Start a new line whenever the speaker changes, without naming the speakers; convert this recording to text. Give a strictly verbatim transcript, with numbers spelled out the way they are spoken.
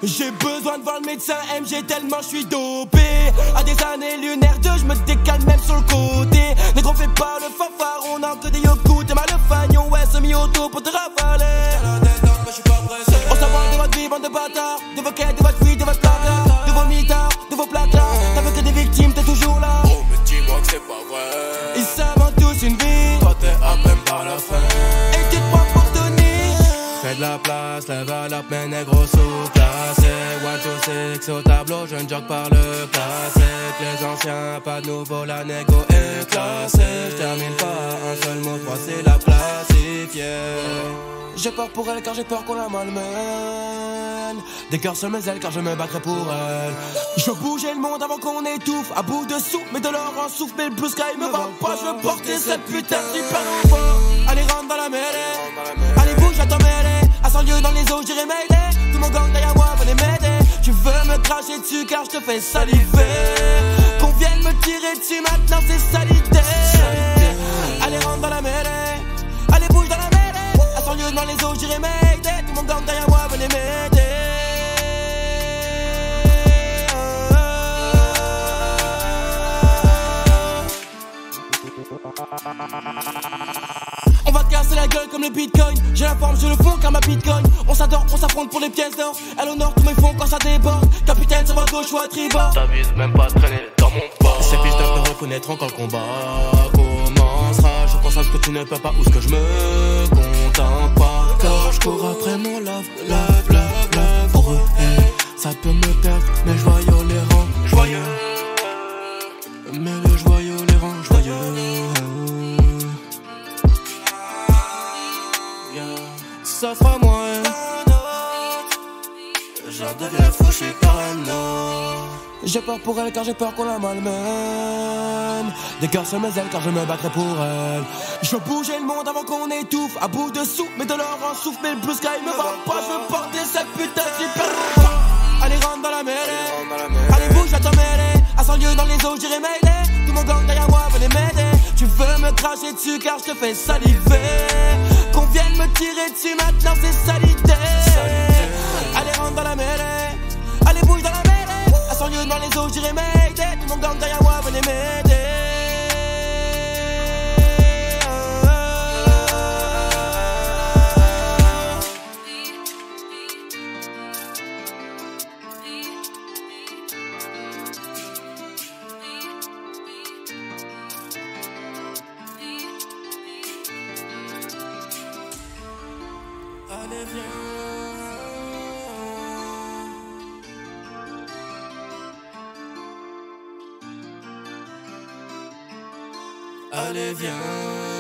J'ai besoin de voir le médecin M G tellement je suis dopé. À des années lunaires deux, je me décale même sur le côté. Négro fais pas le fanfare, on a que des yokous. T'es mal le fagnon, ouais semi-auto pour te ravaler. On s'envole de votre vie, bande de bâtards. De vos quêtes, de votre fuite, de votre placard. De vos mitards, de vos placards. T'as vu que des victimes, t'es toujours là.
Oh mais dis-moi que c'est pas vrai.
Ils savent en tous une vie.
Toi t'es à peine par la fin.
Et tu te prends pour Tony.
Fais de la place, lève à la peine, négro sous-classé. One, two, six au tableau, je ne jogue par le classique. Les anciens, pas de nouveau, la négo est classée. J'termine pas un seul mot, trois c'est la classifiée.
J'ai peur pour elle car j'ai peur qu'on la malmène. Des cœurs sur mes ailes car je me battrai pour elle. Je bougeais le monde avant qu'on étouffe. À bout de souffle, mais de l'or en souffle. Mais le blue sky me va pas, je veux porter cette putain de supernova. Allez rentre dans la mêlée. Allez bouge, j'attends mêlée. À cent lieues dans les eaux, j'irai m'aider. Tout mon gang derrière moi, venez m'aider. Tu veux me cracher dessus car je te fais saliver. Qu'on vienne me tirer dessus maintenant, c'est salité. Allez rentre dans la mêlée. Allez bouge dans la mêlée. À cent lieues dans les eaux, j'irai m'aider. Tout mon gang derrière moi, venez m'aider. On va te casser la gueule comme le bitcoin. J'ai la forme, je le fond car ma bitcoin. On s'adore, on s'affronte pour les pièces d'or. Elle honore tous mes fonds quand ça déborde. Capitaine sur votre gauche ou à tribord.
T'avises même pas de traîner dans mon bord.
Ces pistes me reconnaîtront quand le combat commencera. Je pense à ce que tu ne peux pas ou ce que je me contente pas. Car je cours après mon love, love, love, love. Pour eux, hey, ça peut me perdre, mais je voyais les rangs.
Joyeux.
Mais le joyeux les rend joyeux. Ça sera moins.
J'en deviens fou, je suis parano.
J'ai peur pour elle car j'ai peur qu'on la malmène. Des cœurs sur mes ailes car je me battrai pour elle. Je bougeais le monde avant qu'on étouffe. À bout de souffle, mais de l'or en souffle. Mais le blue sky me va pas, je veux porter cette putain de supernova. Allez rentre dans la mêlée. Allez bouge, j'attends mêlée. À cent lieues dans les eaux, j'irai m'aider. Tout mon gang derrière moi, venez m'aider. Tu veux me cracher dessus car je te fais saliver. Qu'on vienne me tirer dessus maintenant, c'est salité. Allez rentre dans la mêlée. Allez bouge dans la mêlée. À cent lieues dans les eaux, j'irai m'aider. Tout mon gang derrière moi, venez m'aider. Allez viens. Allez viens.